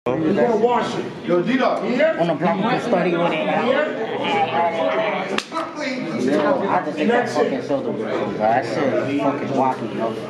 You're gonna wash it. Yo, D-Dog. Here? On the block, study with it. Yo, I just think that fucking shoulder was so bad. That shit fucking wacky, yo.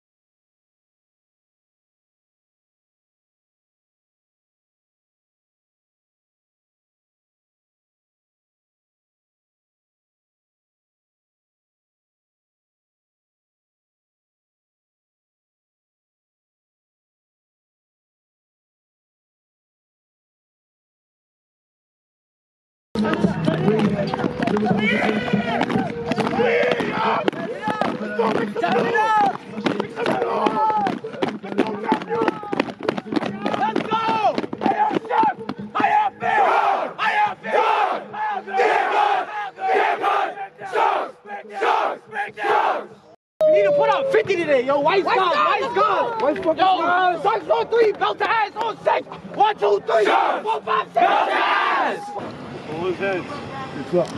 You need to put out 50 today, yo. White Scott. Yo, Sharks on 3, belt to ass on 6. 1, 2, 3, 4, 5, 6. Belt to ass. Pull his heads. It's up.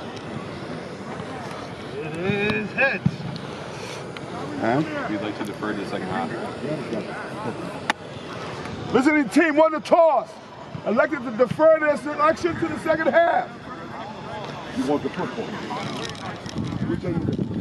It is heads. Huh? We'd like to defer to the second half. Visiting team won the toss. Elected to defer their selection to the second half. You want the football? We'll tell you this.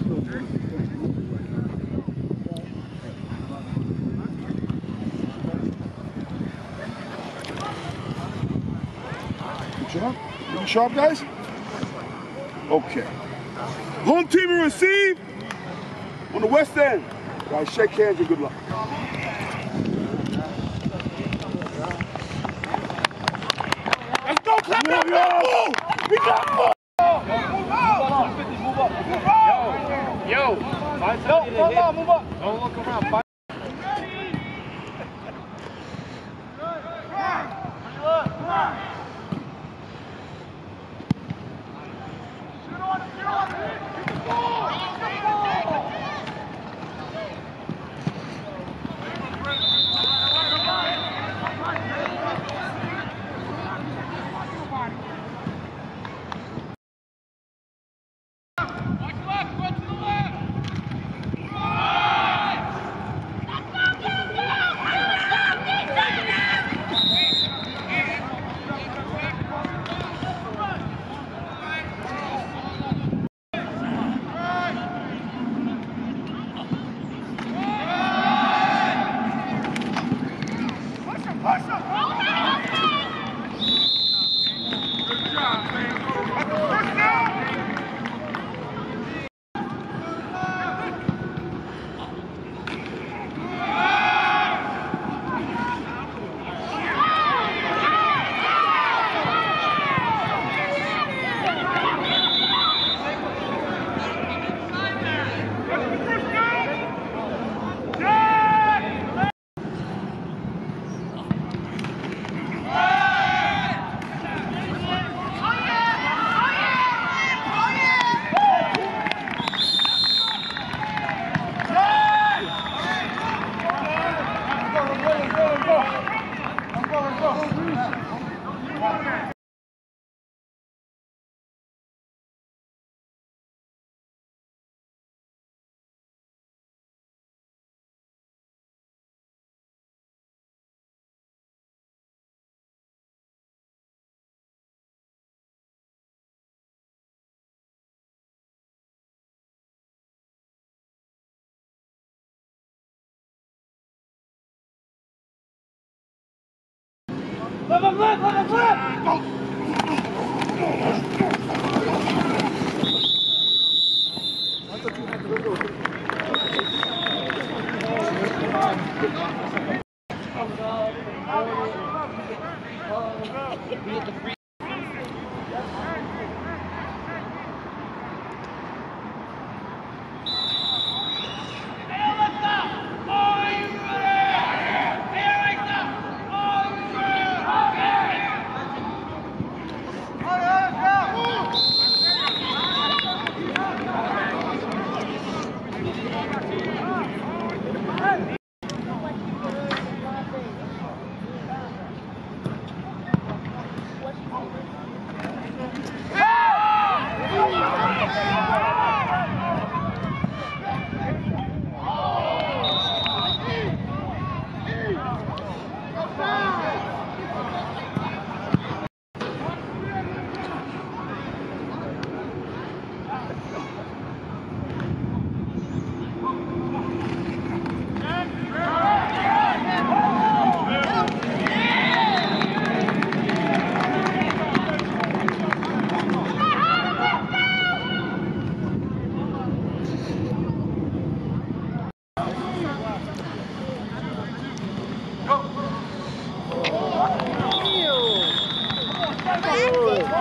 Sharp? You sharp, guys? Okay. Home team will receive on the west end. Guys, shake hands and good luck. Let's go, clap it up, yo! We got four! Move up. Yo, move up. Don't look around.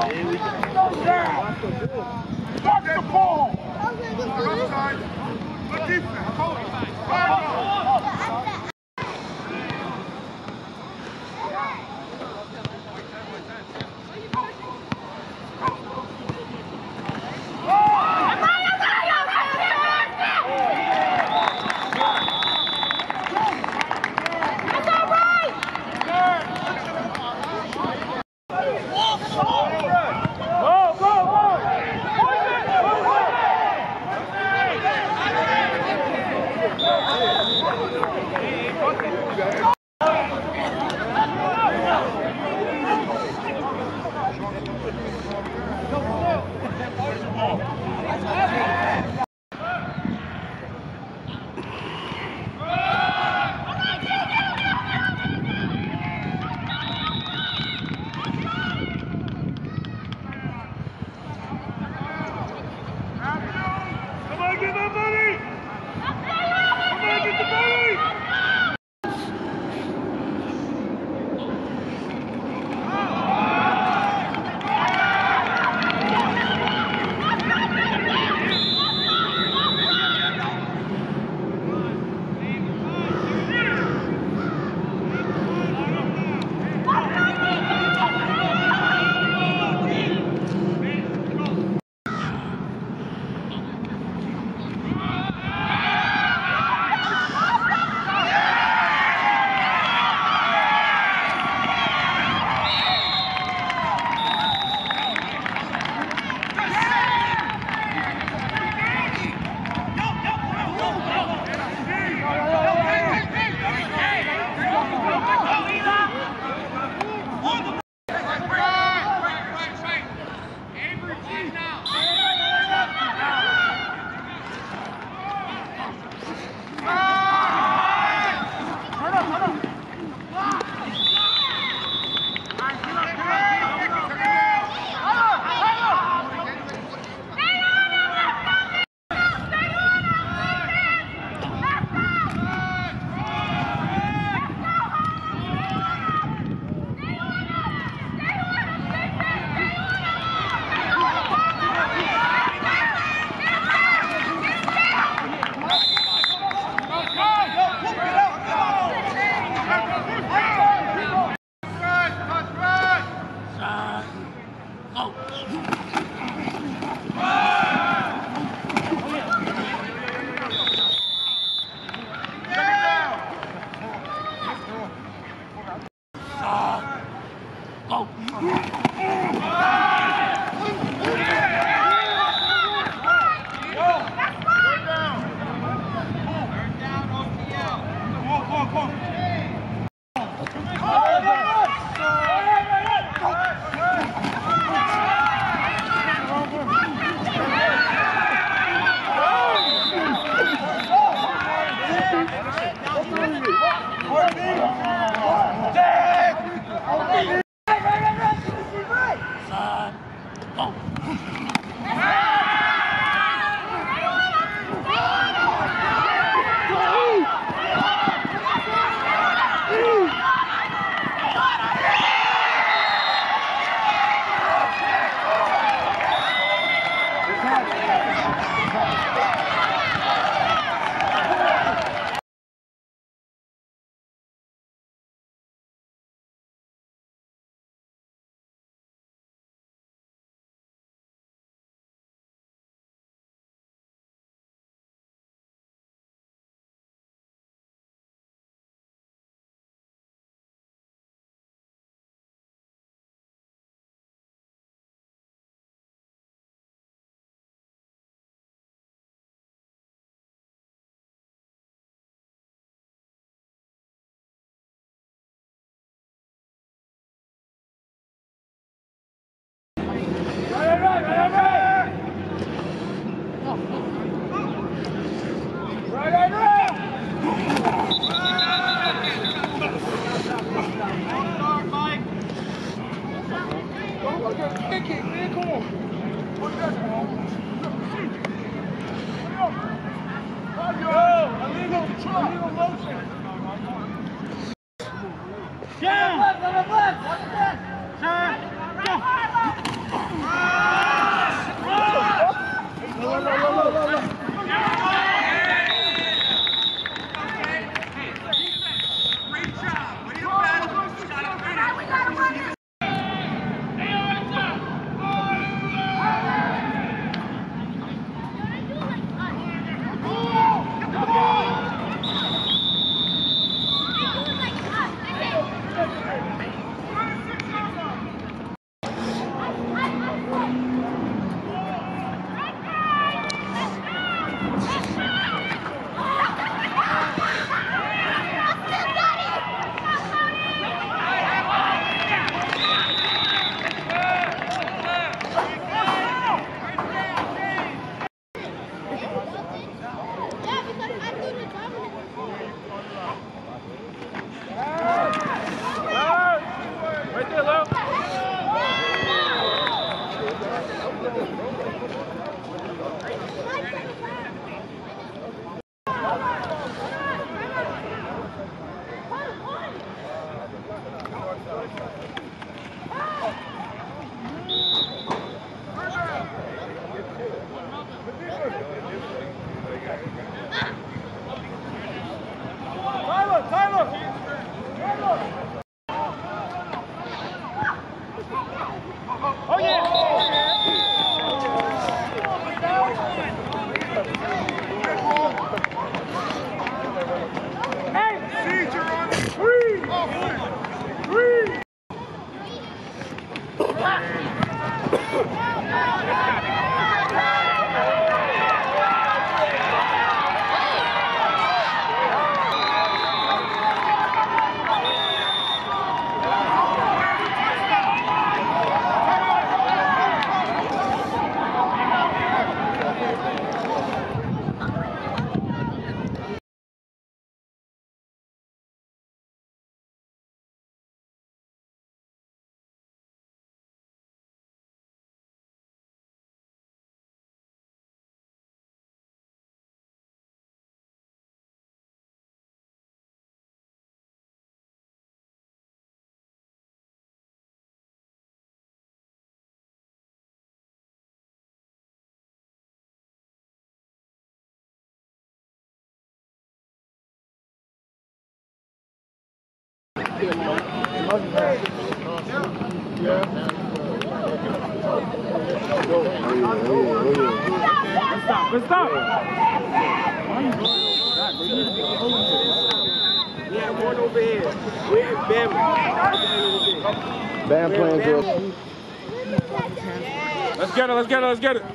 Watch the ball! Outside. Good defense. Down! Left, left, left! Sir, go! Let's stop. Yeah, one over here. We're Bam. Bam playing drill. Let's get it. Let's get it. Let's get it.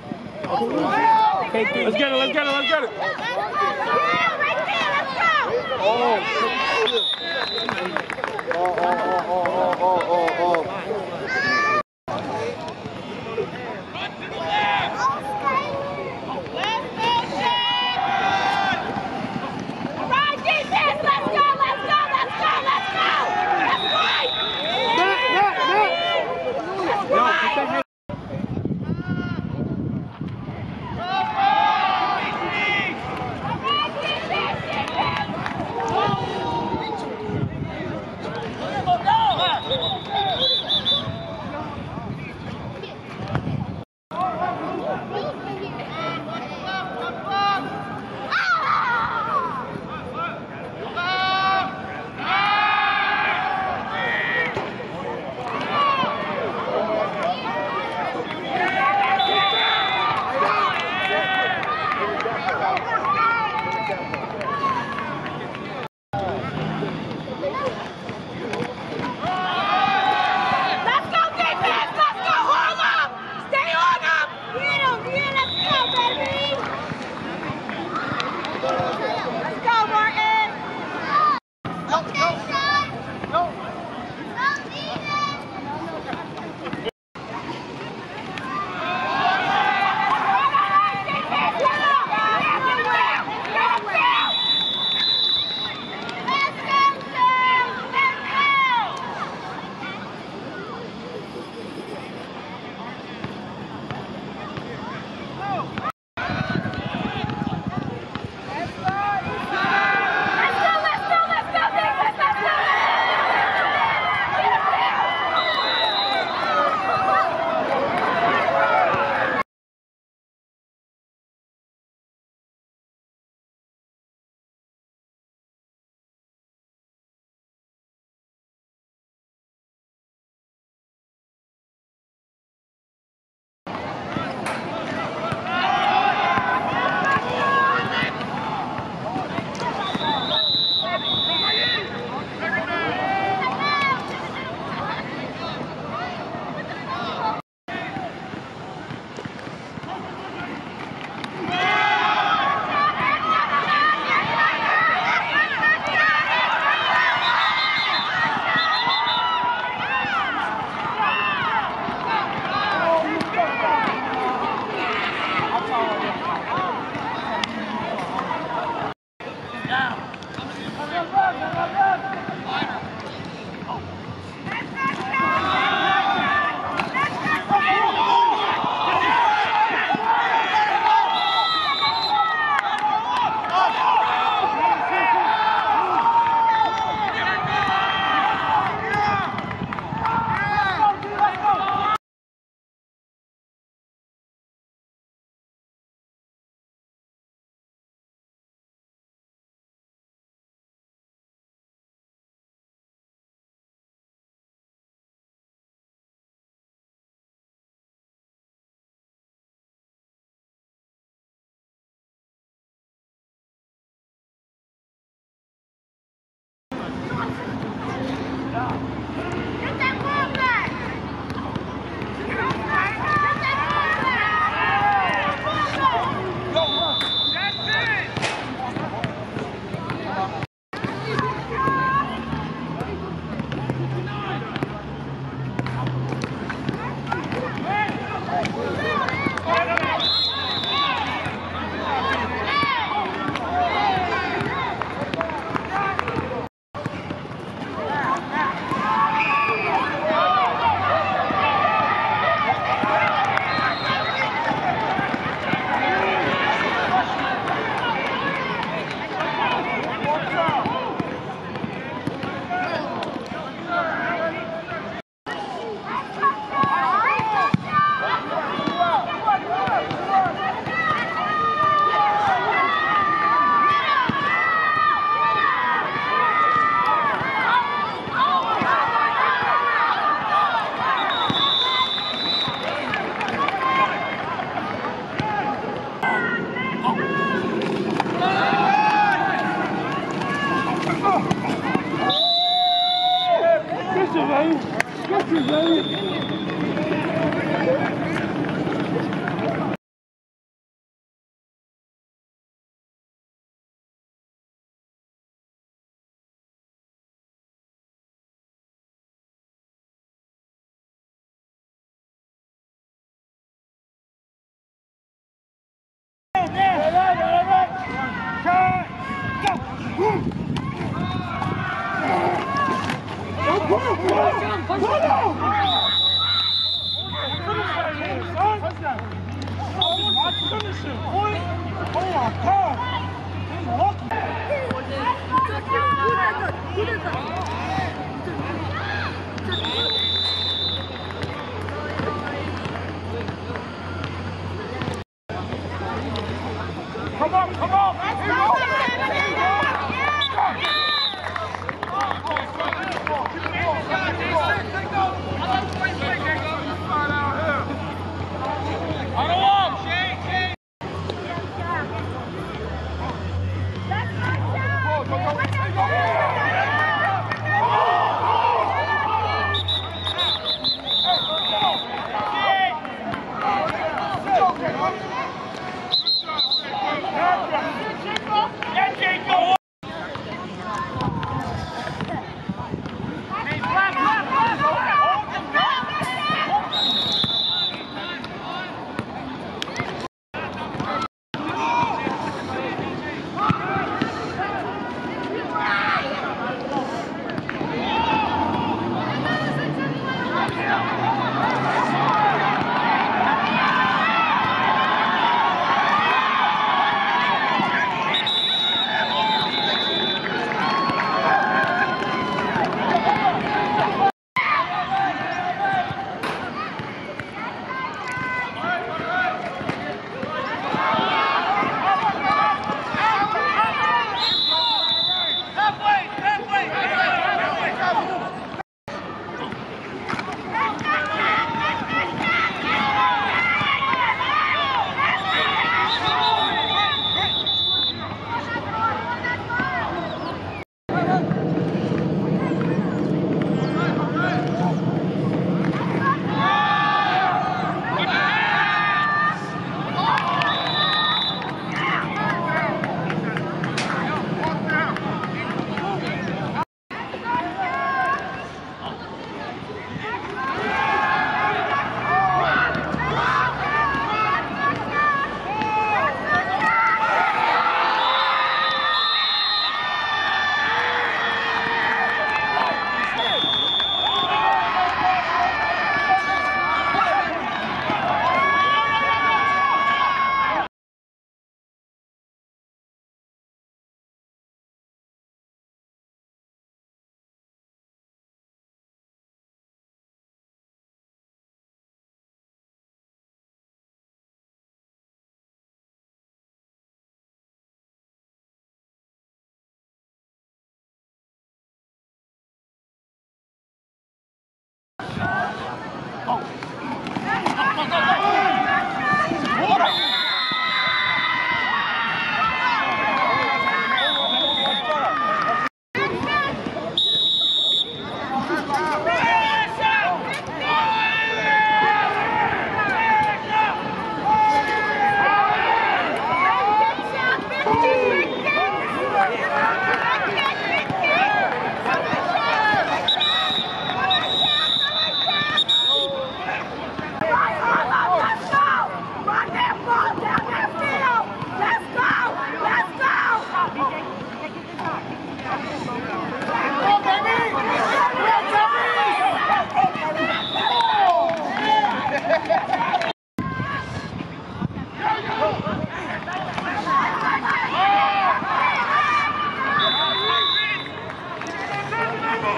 Come on!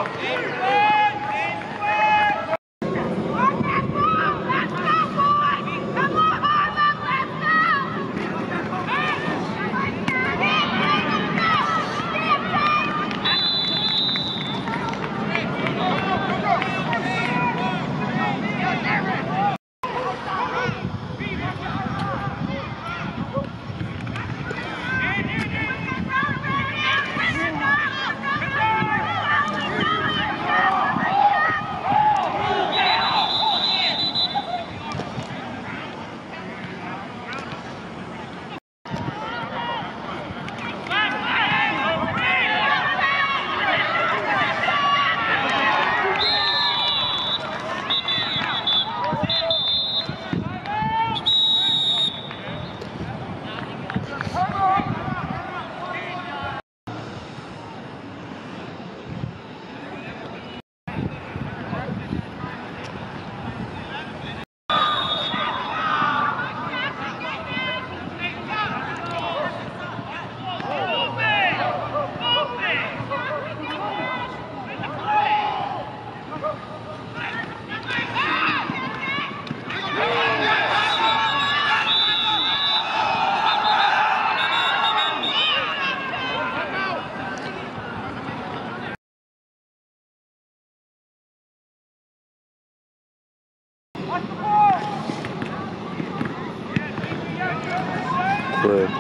Good.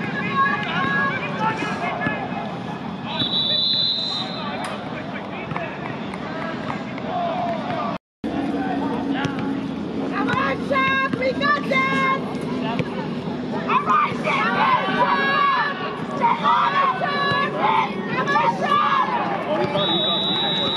Come on, Sharks, we got this! All right, stay on it, Sharks! Come on, Sharks!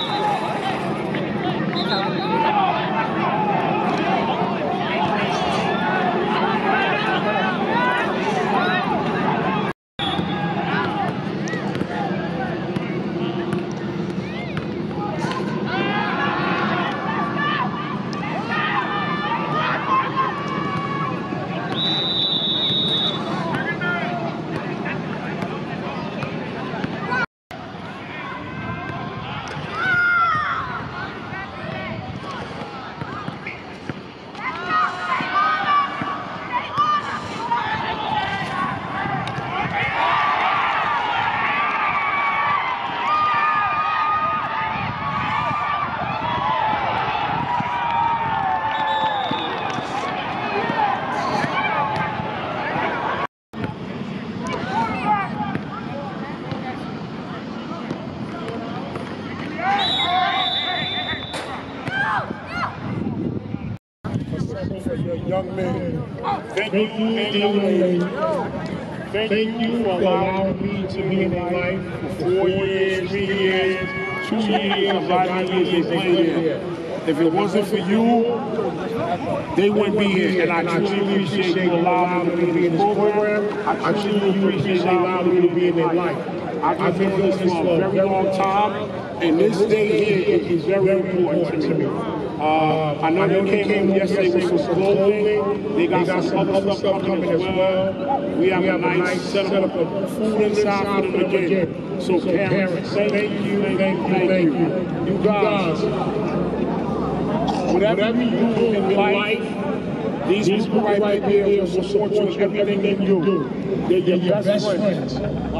For your young men. Thank you, and young ladies. Thank you for allowing me to be in their life for 4 years, 3 years, 2 years, a lot of years they played here. If it wasn't for you, they wouldn't be here. And I truly appreciate you allowing me to be in this program. I truly appreciate you allowing me to be in their life. I've been doing this for a very long time, and this day here is very important to me. I know they came in yesterday with some clothing. They got some other stuff coming as well. We have a nice setup of food inside for them again. So parents, thank you. You guys, whatever you do in life, these people right here will support you in everything you do. They're your best friends.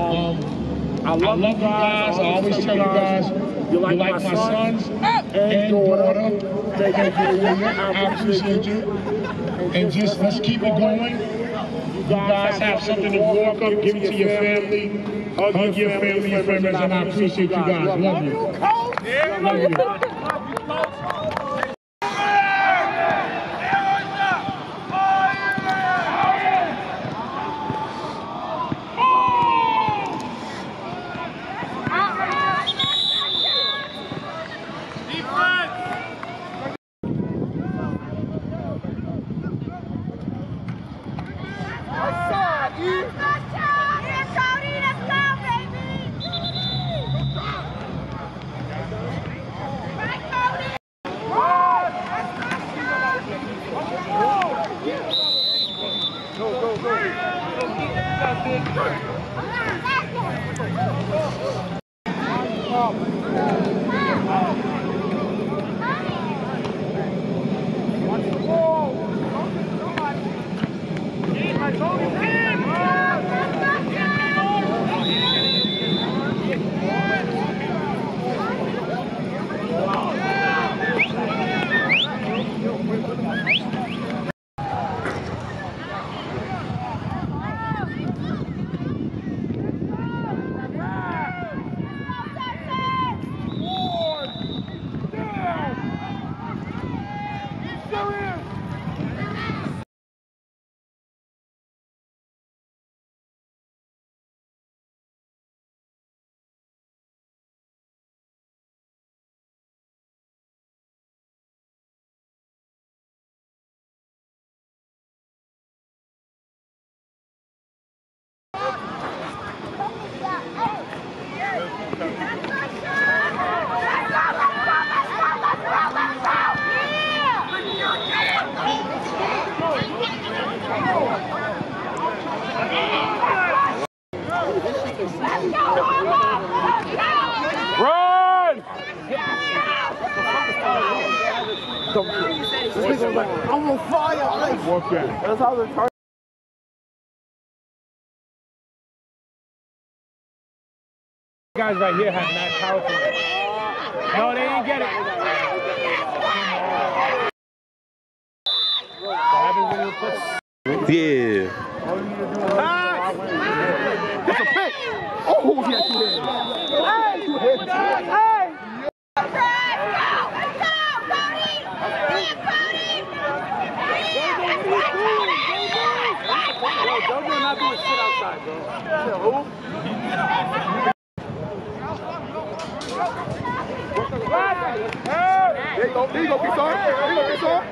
I love you guys. I always tell you guys, you're like my sons and daughter. Thank you. I appreciate you. And just let's keep it going. You guys have something to walk up, give it to your family, hug your family members, and I appreciate you guys. Love you. Love you. Woo! This nigga like, I'm on fire. What's that? That's how the target. Guys right here have mad power to it. No, they didn't get it. What happens when you put... Yeah. That's a pick. Oh, he had 2 hands. Hey, 2 hands. Hey. Don't do not doing shit outside, bro. There you go, Big Son. There you go, Big Son.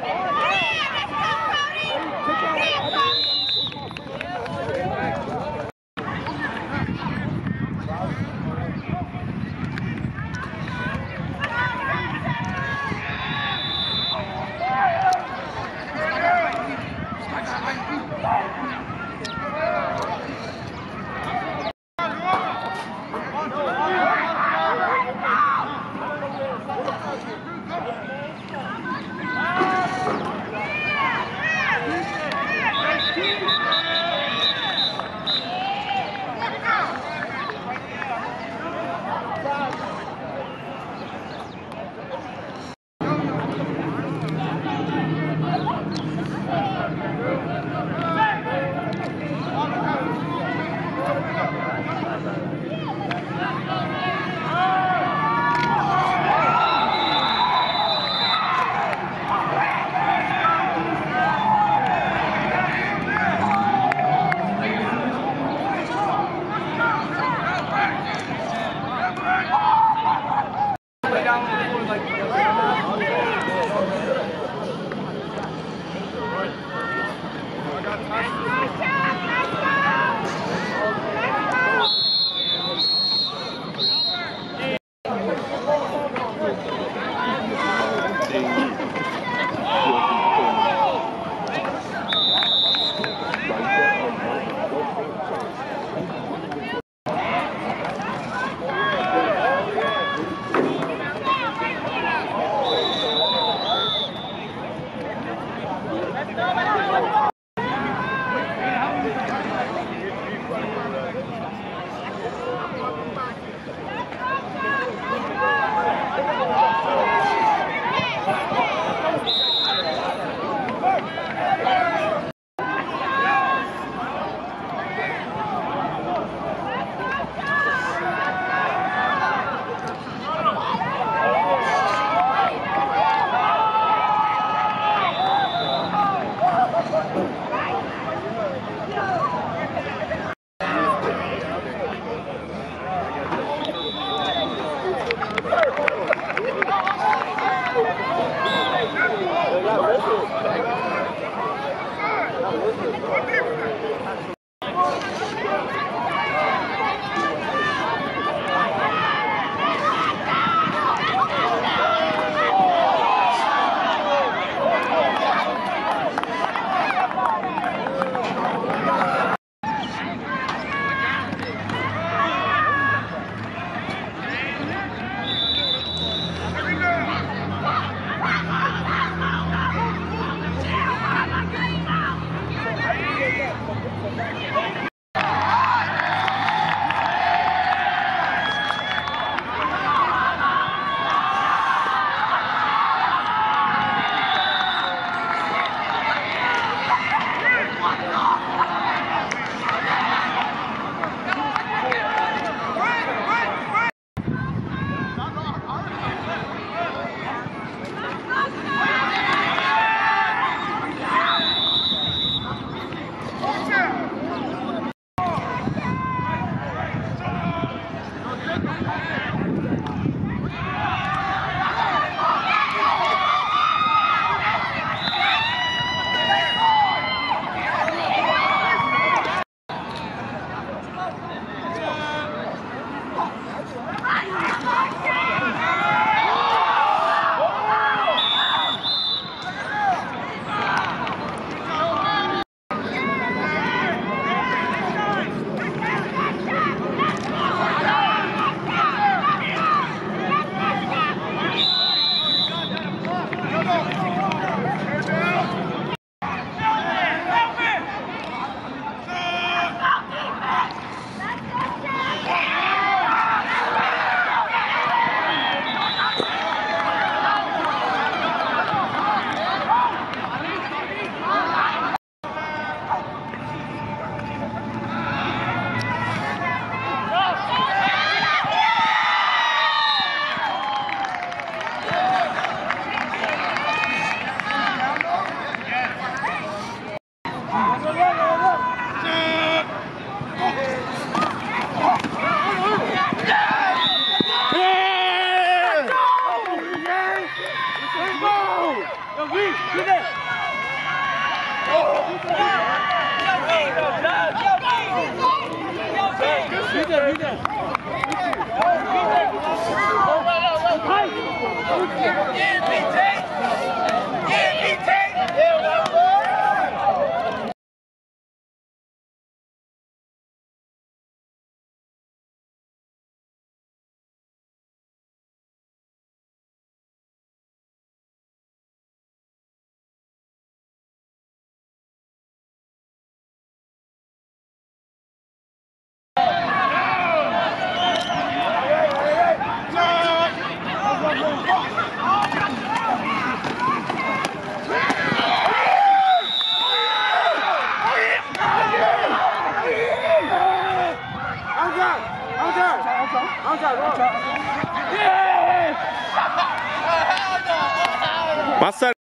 My son.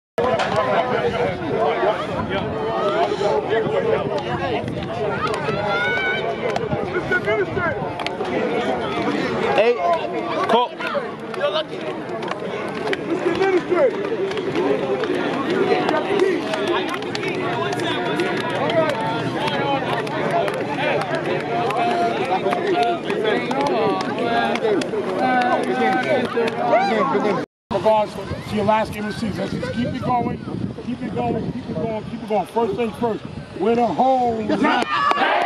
Hey, Cole. You're lucky. Mr. Administrator. In regards to your last game of the season, just keep it going, keep it going, keep it going, keep it going. First things first, win a home.